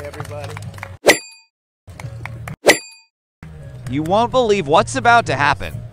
everybody. You won't believe what's about to happen.